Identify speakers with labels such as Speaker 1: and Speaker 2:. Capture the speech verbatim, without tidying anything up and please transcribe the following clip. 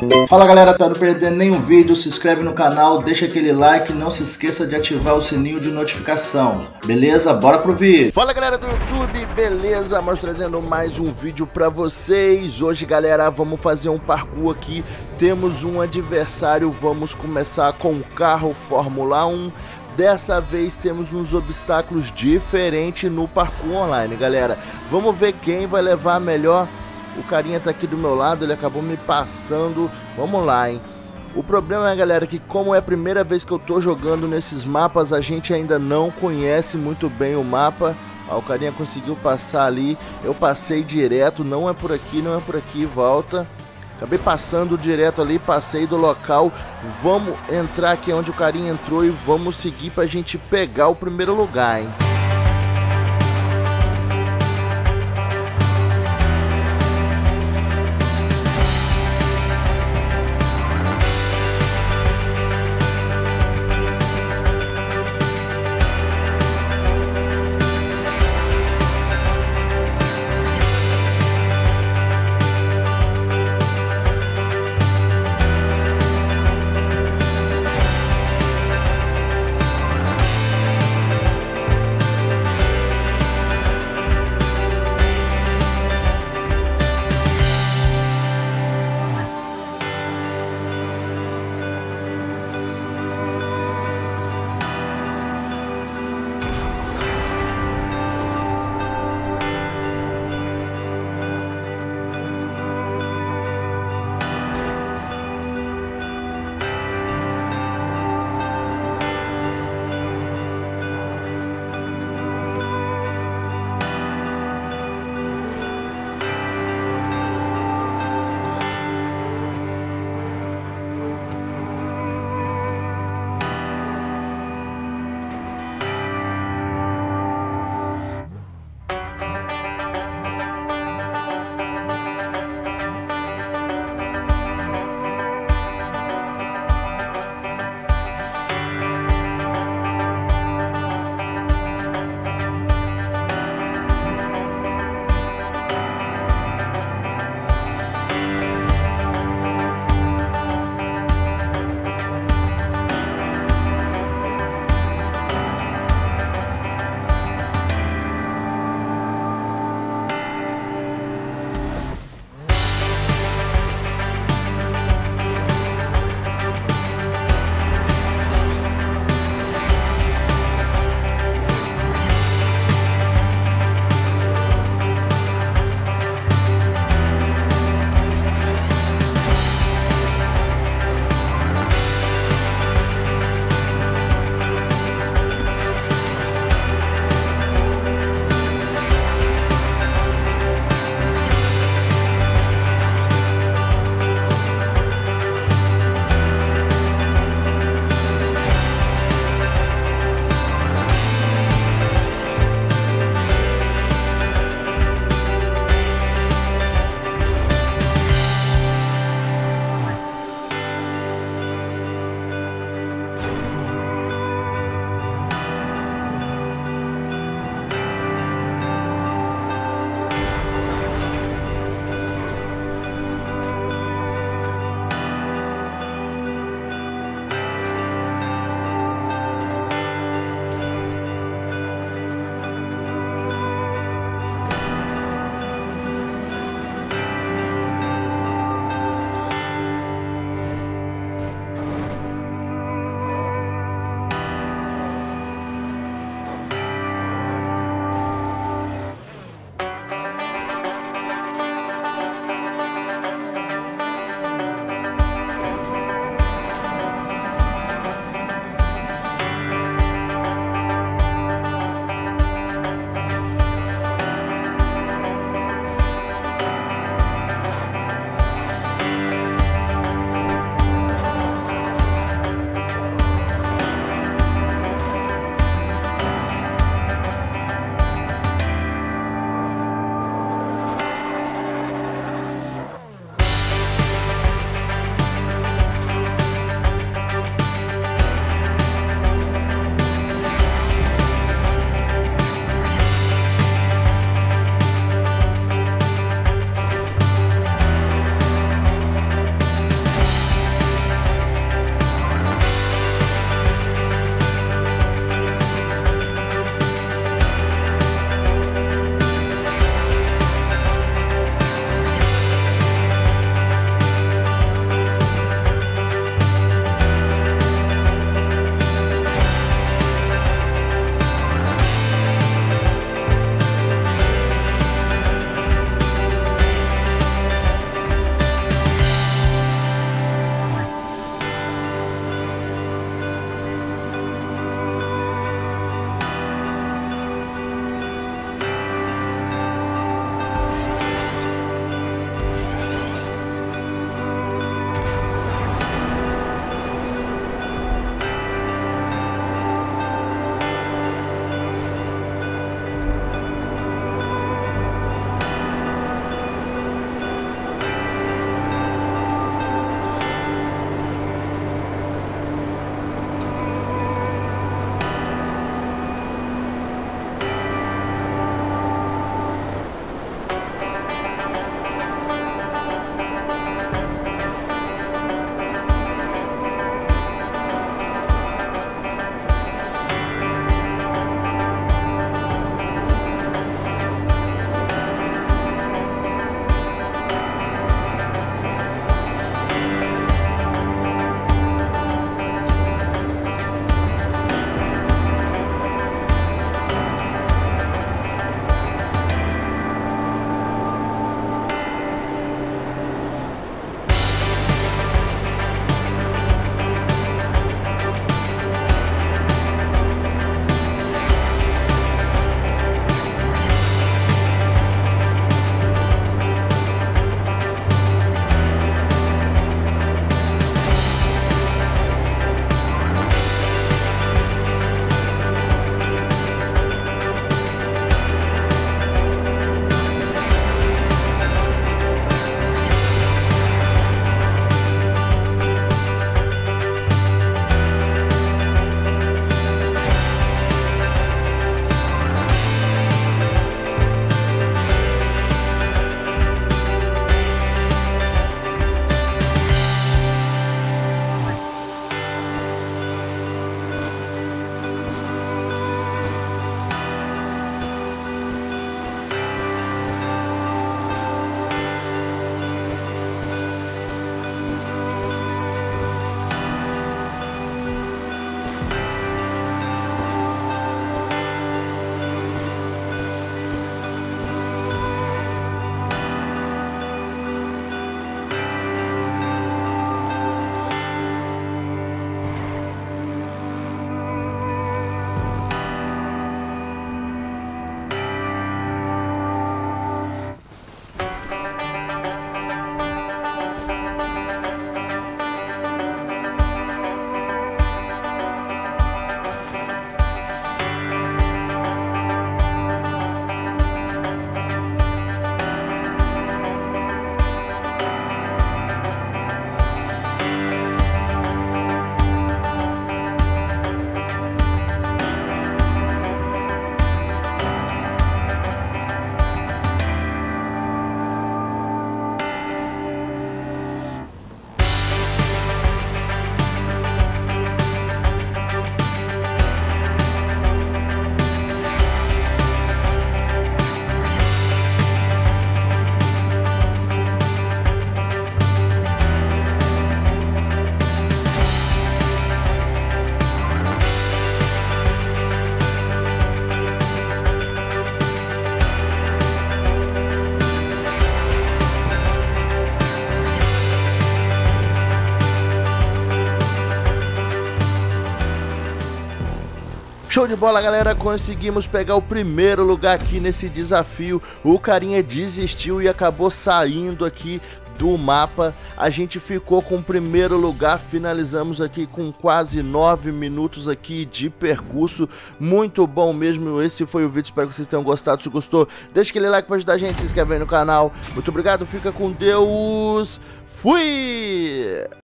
Speaker 1: Fala galera, para não perder nenhum vídeo, se inscreve no canal, deixa aquele like, não se esqueça de ativar o sininho de notificação, beleza? Bora pro vídeo!
Speaker 2: Fala galera do YouTube, beleza? Mas trazendo mais um vídeo pra vocês. Hoje galera, vamos fazer um parkour aqui. Temos um adversário, vamos começar com o carro Fórmula um. Dessa vez temos uns obstáculos diferentes no parkour online, galera. Vamos ver quem vai levar melhor. O carinha tá aqui do meu lado, ele acabou me passando. Vamos lá, hein? O problema é, galera, que como é a primeira vez que eu tô jogando nesses mapas, a gente ainda não conhece muito bem o mapa. Ah, o carinha conseguiu passar ali, eu passei direto, não é por aqui, não é por aqui, volta. Acabei passando direto ali, passei do local. Vamos entrar aqui onde o carinha entrou e vamos seguir pra gente pegar o primeiro lugar, hein? Show de bola, galera, conseguimos pegar o primeiro lugar aqui nesse desafio. O carinha desistiu e acabou saindo aqui do mapa. A gente ficou com o primeiro lugar, finalizamos aqui com quase nove minutos aqui de percurso. Muito bom mesmo, esse foi o vídeo, espero que vocês tenham gostado. Se gostou, deixa aquele like para ajudar a gente, se inscreve aí no canal. Muito obrigado, fica com Deus, fui!